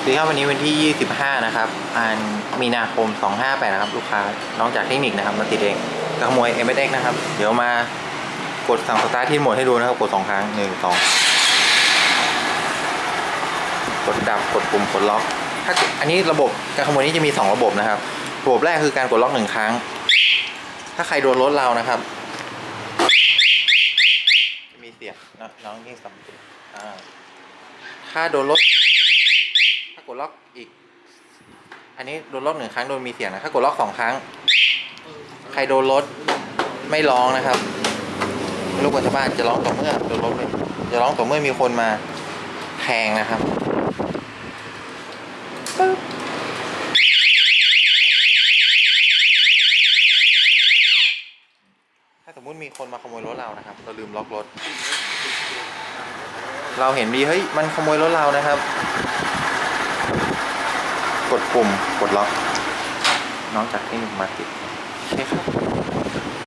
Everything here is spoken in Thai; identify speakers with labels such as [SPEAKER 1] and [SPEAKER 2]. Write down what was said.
[SPEAKER 1] สวัสดีครับวันนี้วันที่ 25 นะครับมีนาคม 258 นะครับลูกค้าน้องจากเทคนิคนะครับมาติดเองขโมย MSX นะครับเดี๋ยวมากดสั่งสตาร์ทที่โหมดให้ดูนะครับกด2ครั้ง1 2กดดับกดปุ่มกดล็อกถ้าอันนี้ระบบการขโมยนี้จะมี2ระบบนะครับระบบแรกคือการกดล็อก1ครั้งถ้าใครโดนรถเรานะครับจะมีเสียงน้องยิ่งสัมผัสถ้าโดนรถถ้ากดล็อกอีกอันนี้โดนล็อก1ครั้งโดนมีเสียงนะถ้ากดล็อก2ครั้งใครโดนรถไม่ร้องนะครับลูกชาวบ้านจะร้องต่อเมื่อโดนรถเลยจะร้องต่อเมื่อมีคนมาแทงนะครับถ้าสมมุติมีคนมาขโมยรถเรานะครับเราลืมล็อกรถเราเห็นดีเฮ้ยมันขโมยรถเรานะครับกดปุ่มกดล็อกน้องจากที่หนึ่งมาติดโอเคครับ